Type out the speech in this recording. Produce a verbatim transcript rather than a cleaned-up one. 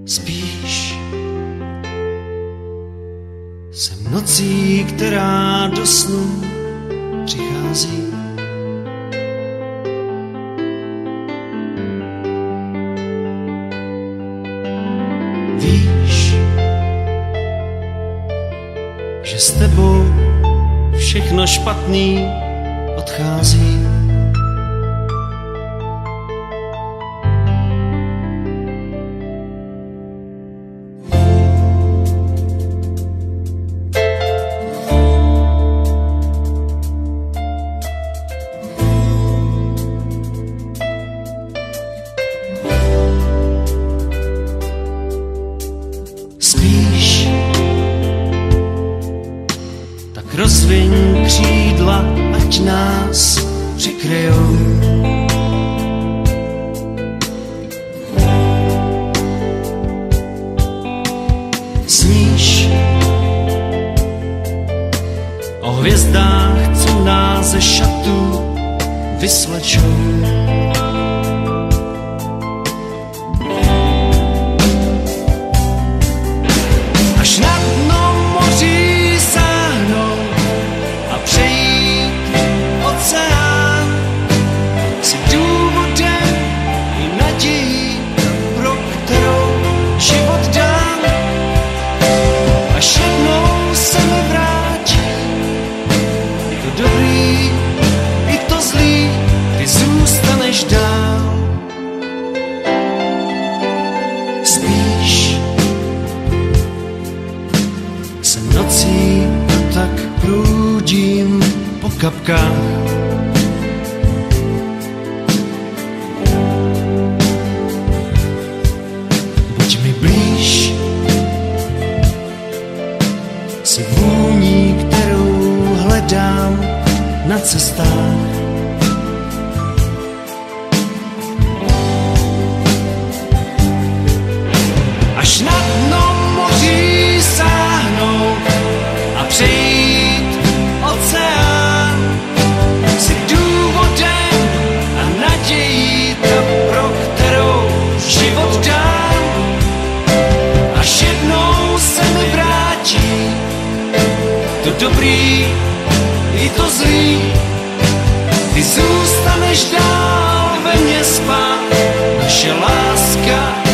Spíš jsem nocí, která do snu přichází. Víš, že s tebou všechno špatný odchází. Spíš, tak rozviň křídla, ať nás přikryjou. Sníš o hvězdách, co nás ze šatů vysvlečou. Až na dno moří sáhnout a přejít oceán, si důvodem i nadějí, pro kterou život dám. Až jednou se mi vrátí i to dobrý, i to zlý, ty zůstaneš dál. Spíš se nocí tak průdím po kapkách. Buď mi blíž, si vůní, kterou hledám na cestách. Až na dno moří sáhnout a přejít oceán, si důvodem a nadějí, ta, pro kterou život dám. Až jednou se mi vrátí to dobrý i to zlý, ty zůstaneš dál ve mně spát, naše láska